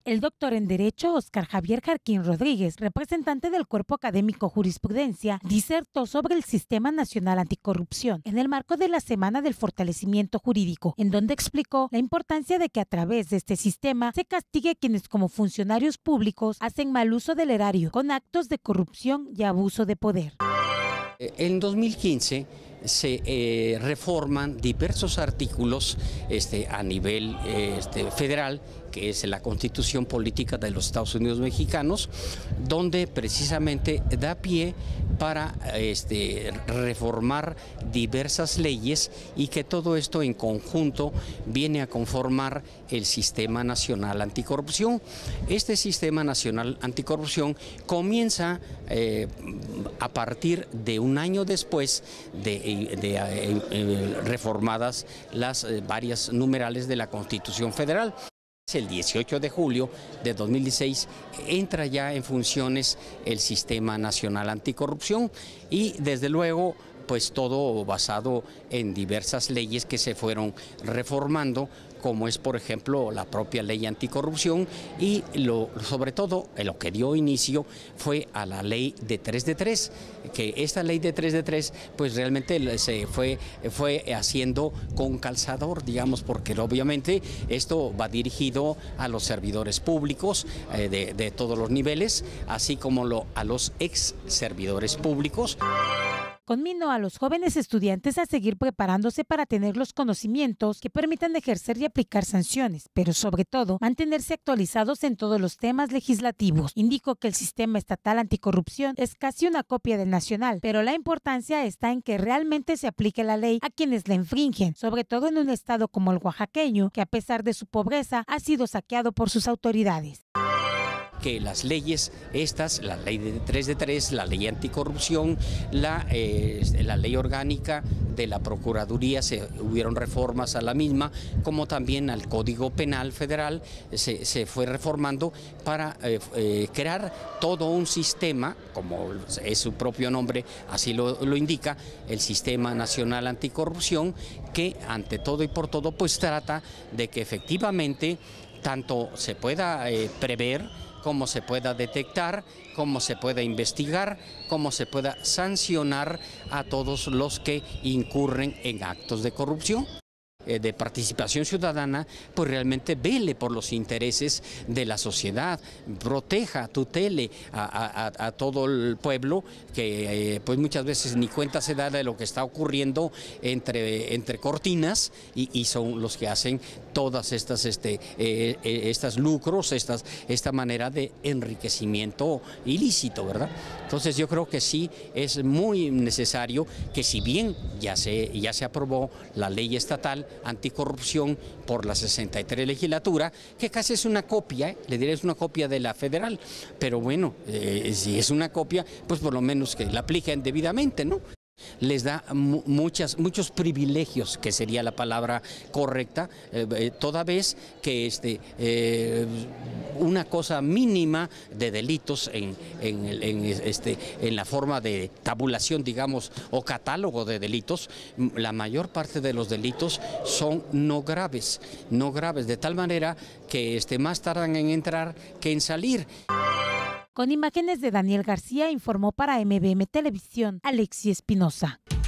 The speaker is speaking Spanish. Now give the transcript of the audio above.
El doctor en Derecho Óscar Javier Jarquín Rodríguez, representante del Cuerpo Académico Jurisprudencia, disertó sobre el Sistema Nacional Anticorrupción en el marco de la Semana del Fortalecimiento Jurídico, en donde explicó la importancia de que a través de este sistema se castigue a quienes como funcionarios públicos hacen mal uso del erario con actos de corrupción y abuso de poder. En 2015 se reforman diversos artículos a nivel federal, que es la Constitución Política de los Estados Unidos Mexicanos, donde precisamente da pie para reformar diversas leyes y que todo esto en conjunto viene a conformar el Sistema Nacional Anticorrupción. Este Sistema Nacional Anticorrupción comienza a partir de un año después de reformadas las varias numerales de la Constitución Federal. El 18 de julio de 2016 entra ya en funciones el Sistema Nacional Anticorrupción y desde luego pues todo basado en diversas leyes que se fueron reformando, como es por ejemplo la propia ley anticorrupción y sobre todo lo que dio inicio fue a la ley de 3 de 3, que esta ley de 3 de 3 pues realmente se fue haciendo con calzador, digamos, porque obviamente esto va dirigido a los servidores públicos de todos los niveles, así como a los ex servidores públicos. Conminó a los jóvenes estudiantes a seguir preparándose para tener los conocimientos que permitan ejercer y aplicar sanciones, pero sobre todo mantenerse actualizados en todos los temas legislativos. Indicó que el sistema estatal anticorrupción es casi una copia del nacional, pero la importancia está en que realmente se aplique la ley a quienes la infringen, sobre todo en un estado como el oaxaqueño, que a pesar de su pobreza ha sido saqueado por sus autoridades. Que las leyes la ley de 3 de 3, la ley anticorrupción, la ley orgánica de la Procuraduría, hubieron reformas a la misma, como también al Código Penal Federal se fue reformando para crear todo un sistema, como es su propio nombre, así lo indica, el Sistema Nacional Anticorrupción, que ante todo y por todo pues trata de que efectivamente tanto se pueda prever, cómo se pueda detectar, cómo se pueda investigar, cómo se pueda sancionar a todos los que incurren en actos de corrupción. De participación ciudadana, pues realmente vele por los intereses de la sociedad, proteja, tutele a todo el pueblo, que pues muchas veces ni cuenta se da de lo que está ocurriendo entre cortinas y son los que hacen todas estas lucros, esta manera de enriquecimiento ilícito, ¿verdad? Entonces yo creo que sí es muy necesario que, si bien ya se aprobó la ley estatal anticorrupción por la 63 legislatura, que casi es una copia, le diré es una copia de la federal, pero bueno, si es una copia, pues por lo menos que la apliquen debidamente, ¿no? Les da muchos privilegios, que sería la palabra correcta, toda vez que una cosa mínima de delitos en la forma de tabulación, digamos, o catálogo de delitos, la mayor parte de los delitos son no graves, de tal manera que más tardan en entrar que en salir. Con imágenes de Daniel García, informó para MBM Televisión, Alexi Espinosa.